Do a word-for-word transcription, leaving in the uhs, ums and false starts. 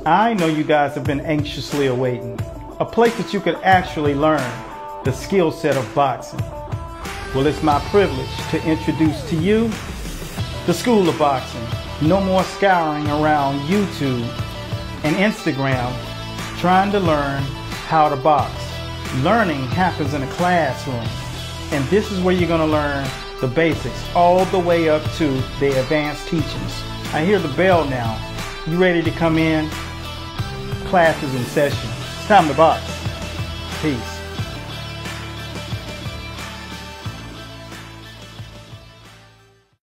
I know you guys have been anxiously awaiting a place that you could actually learn the skill set of boxing. Well, it's my privilege to introduce to you the School of Boxing. No more scouring around YouTube and Instagram trying to learn how to box. Learning happens in a classroom, and this is where you're going to learn the basics all the way up to the advanced teachings. I hear the bell now. You ready to come in? Class is in session. It's time to box. Peace.